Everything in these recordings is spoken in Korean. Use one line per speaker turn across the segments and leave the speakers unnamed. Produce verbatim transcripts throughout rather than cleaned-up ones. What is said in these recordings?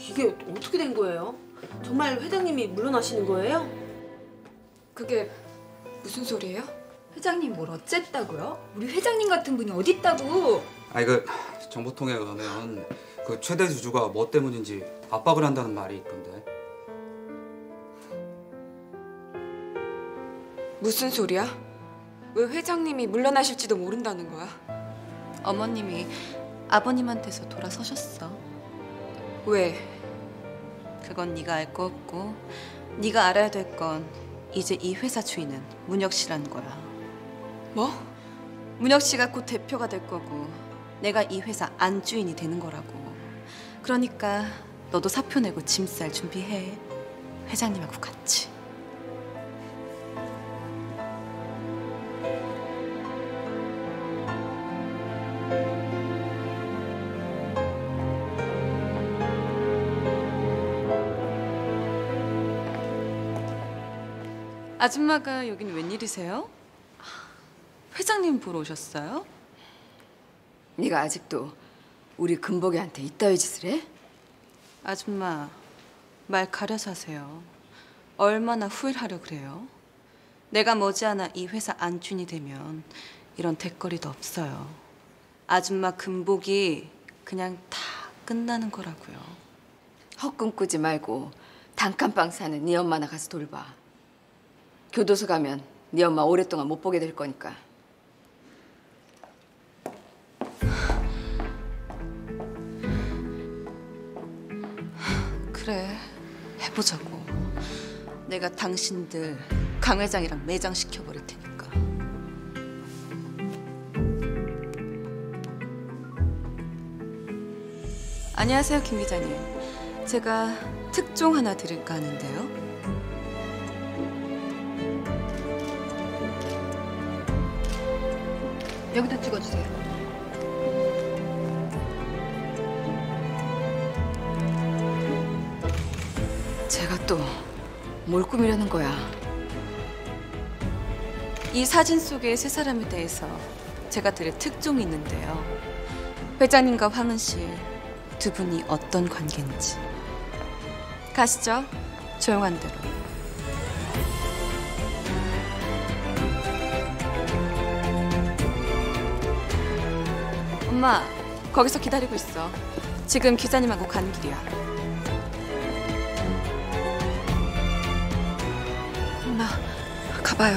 이게 어떻게 된 거예요? 정말 회장님이 물러나시는 거예요?
그게 무슨 소리예요? 회장님 뭘 어쨌다고요? 우리 회장님 같은 분이 어딨다고?
아니 그 정보통에 의하면 그 최대 주주가 뭐 때문인지 압박을 한다는 말이 있던데.
무슨 소리야? 왜 회장님이 물러나실지도 모른다는 거야?
어머님이 아버님한테서 돌아서셨어.
왜?
그건 네가 알 거 없고 네가 알아야 될 건 이제 이 회사 주인은 문혁 씨라는 거야.
뭐?
문혁 씨가 곧 대표가 될 거고 내가 이 회사 안주인이 되는 거라고. 그러니까 너도 사표 내고 짐 쌀 준비해. 회장님하고 같이. 아줌마가 여긴 웬일이세요? 회장님 보러 오셨어요?
네가 아직도 우리 금복이한테 이따위 짓을 해?
아줌마, 말 가려서 하세요. 얼마나 후회를 하려 그래요? 내가 머지않아 이 회사 안주인이 되면 이런 대거리도 없어요. 아줌마 금복이 그냥 다 끝나는 거라고요.
헛꿈 꾸지 말고 단칸방 사는 네 엄마나 가서 돌봐. 교도소 가면 네 엄마 오랫동안 못 보게 될 거니까.
그래, 해보자고. 내가 당신들 강 회장이랑 매장 시켜버릴 테니까. 안녕하세요, 김 기자님. 제가 특종 하나 드릴까 하는데요.
여기다 찍어주세요. 제가 또 뭘 꾸미려는 거야?
이 사진 속의 세 사람에 대해서 제가 드릴 특종이 있는데요. 회장님과 황은실 두 분이 어떤 관계인지. 가시죠. 조용한 대로. 엄마, 거기서 기다리고 있어. 지금 기자님하고 가는 길이야.
엄마, 가봐요.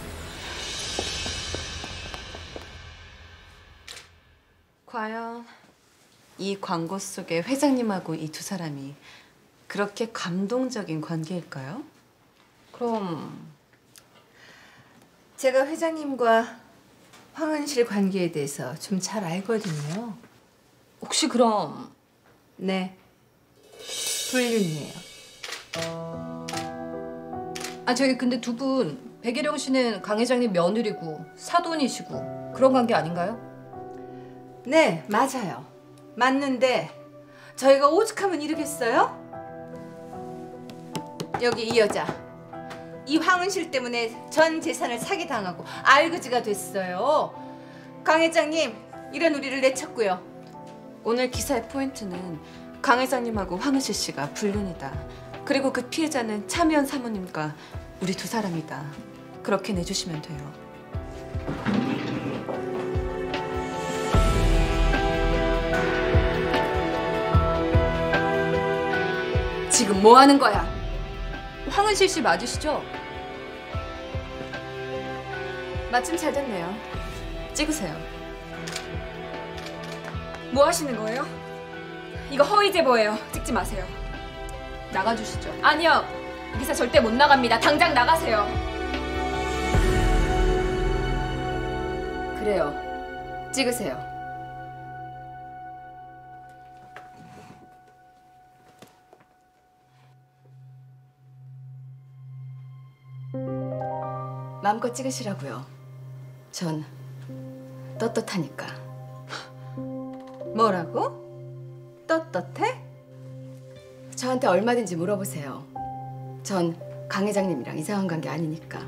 과연 이 광고 속의 회장님하고 이 두 사람이 그렇게 감동적인 관계일까요?
그럼 제가 회장님과 황은실 관계에 대해서 좀 잘 알거든요. 혹시 그럼 네, 불륜이에요. 아 저기 근데 두 분 백예령 씨는 강 회장님 며느리고 사돈이시고 그런 관계 아닌가요? 네, 맞아요. 맞는데 저희가 오죽하면 이러겠어요? 여기 이 여자, 이 황은실 때문에 전 재산을 사기당하고 알그지가 됐어요. 강 회장님, 이런 우리를 내쳤고요.
오늘 기사의 포인트는 강 회장님하고 황은실 씨가 불륜이다. 그리고 그 피해자는 차미연 사모님과 우리 두 사람이다. 그렇게 내주시면 돼요.
지금 뭐 하는 거야? 황은실 씨 맞으시죠?
마침 잘 됐네요. 찍으세요.
뭐 하시는 거예요? 이거 허위 제보예요. 찍지 마세요.
나가주시죠.
아니요. 이 기사 절대 못 나갑니다. 당장 나가세요.
그래요. 찍으세요. 마음껏 찍으시라고요. 전 떳떳하니까. 뭐라고? 떳떳해? 저한테 얼마든지 물어보세요. 전 강 회장님이랑 이상한 관계 아니니까.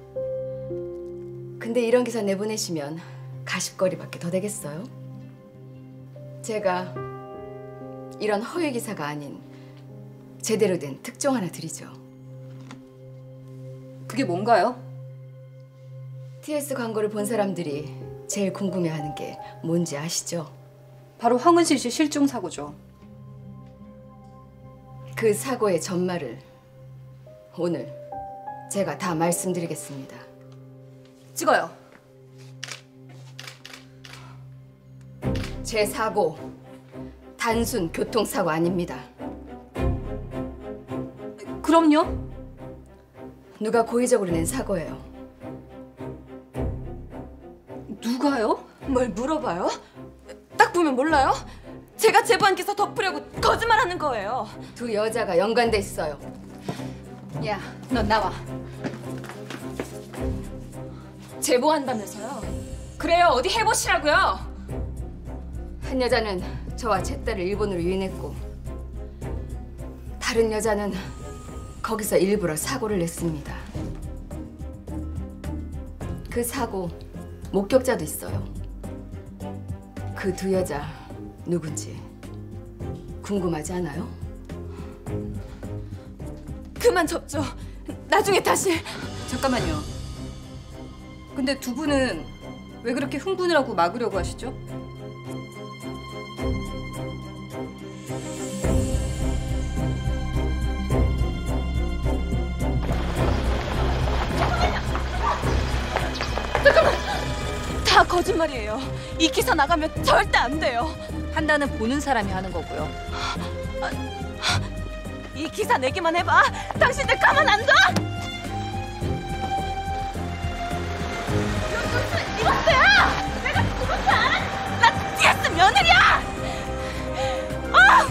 근데 이런 기사 내보내시면 가십거리밖에 더 되겠어요? 제가 이런 허위 기사가 아닌 제대로 된 특종 하나 드리죠.
그게 뭔가요?
티에스 광고를 본 사람들이 제일 궁금해하는 게 뭔지 아시죠?
바로 황은실 씨 실종 사고죠.
그 사고의 전말을 오늘 제가 다 말씀드리겠습니다.
찍어요.
제 사고 단순 교통사고 아닙니다.
그럼요.
누가 고의적으로 낸 사고예요.
누가요?
뭘 물어봐요? 딱 보면 몰라요? 제가 제보한 기사 덮으려고 거짓말하는 거예요.
두 여자가 연관돼 있어요.
야, 넌 나와. 제보한다면서요? 그래요, 어디 해보시라고요.
한 여자는 저와 제 딸을 일본으로 유인했고 다른 여자는 거기서 일부러 사고를 냈습니다. 그 사고 목격자도 있어요. 그 두 여자 누군지 궁금하지 않아요?
그만 접죠. 나중에 다시.
잠깐만요. 근데 두 분은 왜 그렇게 흥분을 하고 막으려고 하시죠?
다 거짓말이에요. 이 기사 나가면 절대 안 돼요.
판단은 보는 사람이 하는 거고요.
이 기사 내기만 해봐. 당신들 가만 안 둬. 이것도야. 내가 누군지 알아? 나 티에스 며느리야. 아!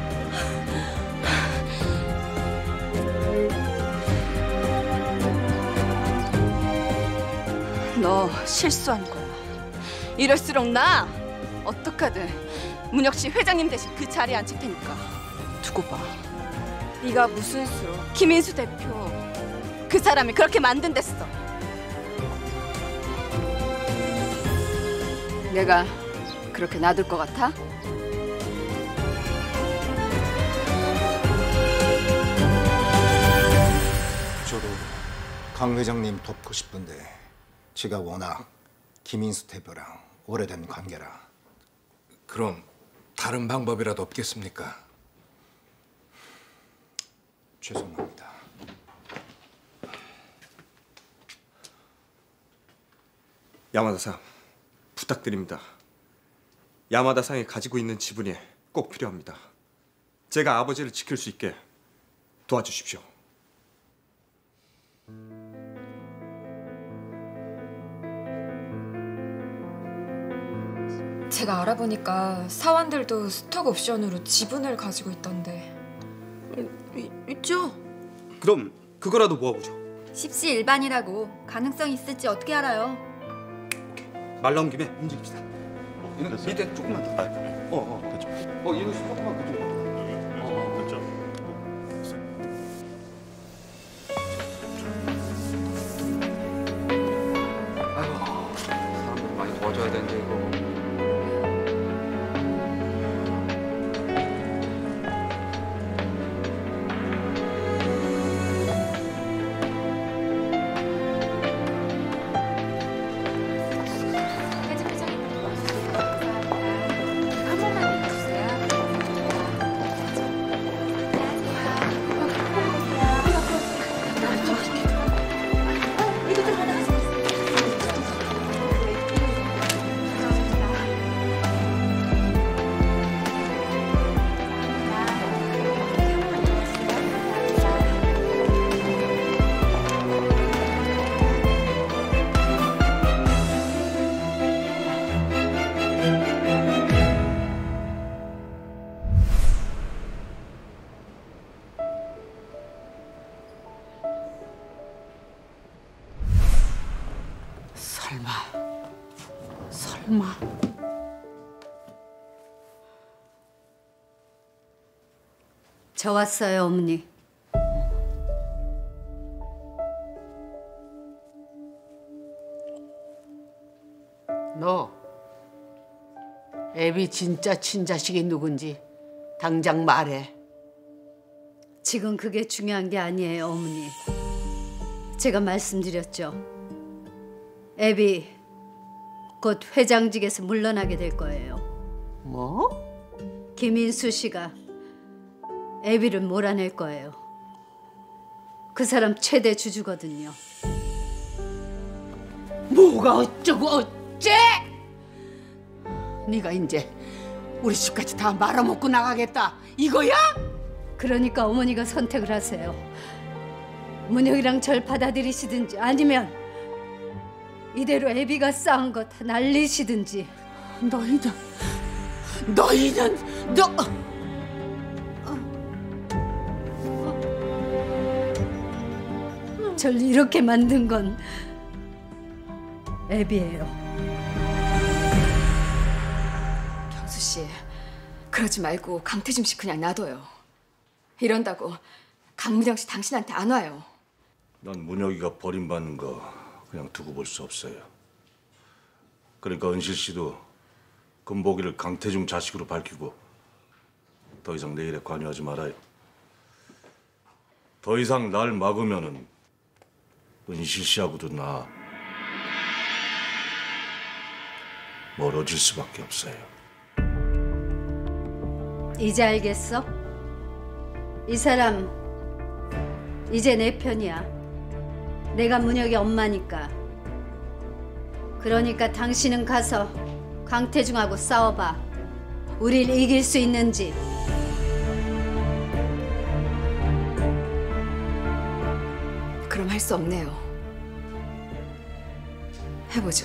너 실수한 거야. 이럴수록 나 어떡하든 문혁 씨 회장님 대신 그 자리에 앉힐 테니까 두고 봐. 네가 무슨 수? 김인수 대표 그 사람이 그렇게 만든댔어.
내가 그렇게 놔둘 것 같아?
저도 강 회장님 돕고 싶은데 제가 워낙 김인수 대표랑 오래된 관계라.
그럼 다른 방법이라도 없겠습니까?
죄송합니다.
야마다상 부탁드립니다. 야마다상이 가지고 있는 지분이 꼭 필요합니다. 제가 아버지를 지킬 수 있게 도와주십시오.
제가 알아보니까 사원들도 스톡 옵션으로 지분을 가지고 있던데.
이, 있죠.
그럼 그거라도 모아보죠.
십시일반이라고 가능성 있을지 어떻게 알아요?
말 나온 김에 움직입시다. 어, 이는 밑에 조금만 더. 어, 어, 그렇죠. 어, 이는 조금만 그쪽. 어, 어, 그렇죠. 아이고, 사람들 많이 도와줘야 되는데 이거.
설마, 설마.
저 왔어요, 어머니.
너 애비 진짜 친자식이 누군지 당장 말해.
지금 그게 중요한 게 아니에요, 어머니. 제가 말씀드렸죠. 애비 곧 회장직에서 물러나게 될 거예요.
뭐?
김인수 씨가 애비를 몰아낼 거예요. 그 사람 최대 주주거든요.
뭐가 어쩌고 어째? 네가 이제 우리 집까지 다 말아먹고 나가겠다 이거야?
그러니까 어머니가 선택을 하세요. 문혁이랑 절 받아들이시든지 아니면 이대로 애비가 쌓은 거 다 날리시든지.
너희는 너희는 너
절 이렇게 만든 건 애비예요.
경수 씨, 그러지 말고 강태중 씨 그냥 놔둬요. 이런다고 강무정 씨 당신한테 안 와요.
난 문혁이가 버림받는 거 그냥 두고 볼 수 없어요. 그러니까 은실 씨도 금복이를 강태중 자식으로 밝히고 더 이상 내 일에 관여하지 말아요. 더 이상 날 막으면은 은실 씨하고도 나 멀어질 수밖에 없어요.
이제 알겠어? 이 사람 이제 내 편이야. 내가 문혁이 엄마니까. 그러니까 당신은 가서 강태중하고 싸워봐. 우릴 이길 수 있는지.
그럼 할 수 없네요. 해보죠.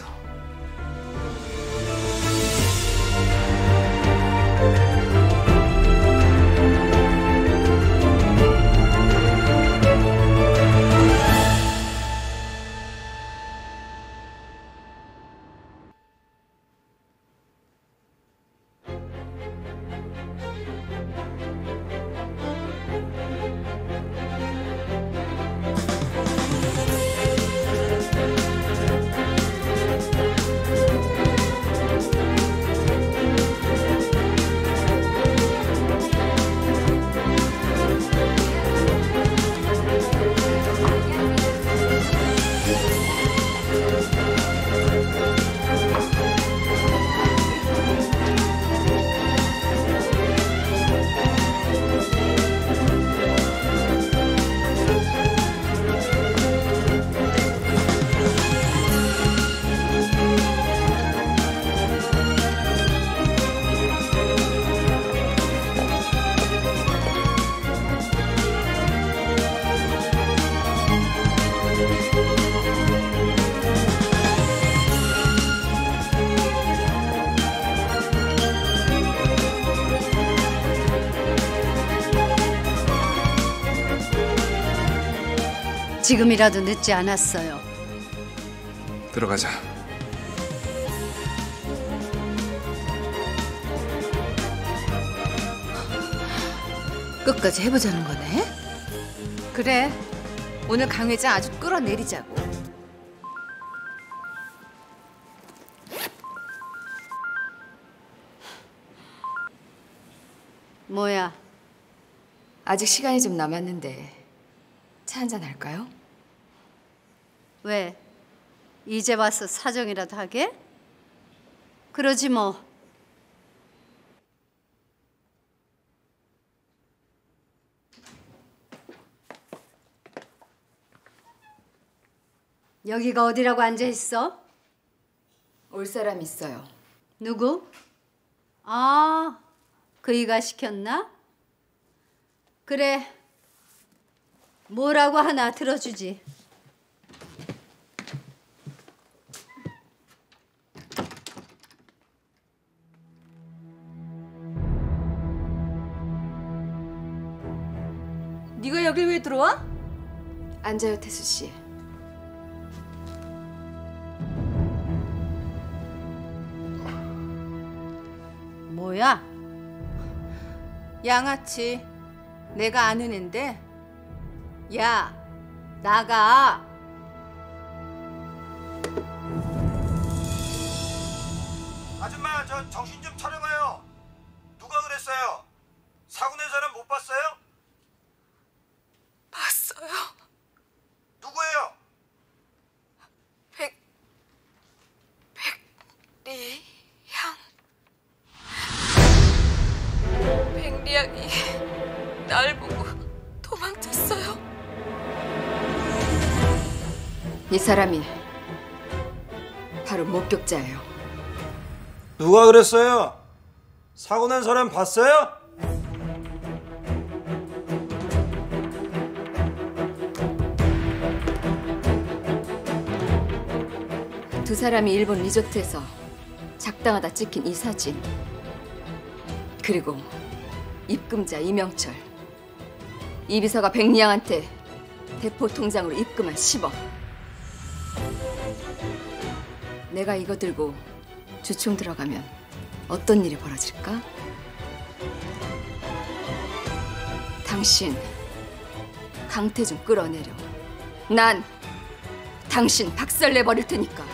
지금이라도 늦지 않았어요.
들어가자.
끝까지 해보자는 거네? 그래, 오늘 강 회장 아주 끌어내리자고.
뭐야?
아직 시간이 좀 남았는데 차 한잔 할까요?
왜? 이제 와서 사정이라도 하게? 그러지 뭐. 여기가 어디라고 앉아 있어?
올 사람 있어요.
누구? 아, 그이가 시켰나? 그래. 뭐라고 하나 들어주지.
네가 여길 왜 들어와?
앉아요, 태수 씨.
뭐야?
양아치. 내가 아는 앤데. 야, 나가.
아줌마, 저 정신 좀 차려봐요. 누가 그랬어요? 사고 낸 사람 못 봤어요?
박리양이 날 보고 도망쳤어요. 이 사람이 바로 목격자예요.
누가 그랬어요? 사고 난 사람 봤어요?
두 사람이 일본 리조트에서 작당하다 찍힌 이 사진, 그리고 입금자 이명철, 이 비서가 백리양한테 대포 통장으로 입금한 십억. 내가 이거 들고 주총 들어가면 어떤 일이 벌어질까? 당신 강태중 끌어내려. 난 당신 박살내버릴 테니까.